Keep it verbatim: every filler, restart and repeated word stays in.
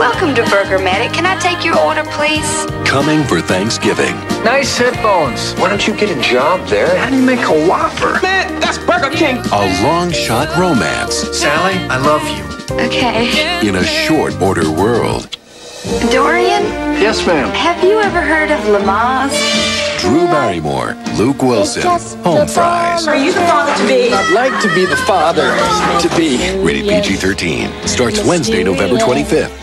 Welcome to Burgermatic. Can I take your order, please? Coming for Thanksgiving. Nice hip bones. Why don't you get a job there? How do you make a Whopper? Man, that's Burger King. A long shot romance. Sally, I love you. Okay. In a short order world. Dorian? Yes, ma'am. Have you ever heard of Lamaze? Drew Barrymore, Luke Wilson, Home Fries. Are you the father to be? I'd like to be the father to be. Rated P G thirteen. Starts Wednesday, November twenty-fifth.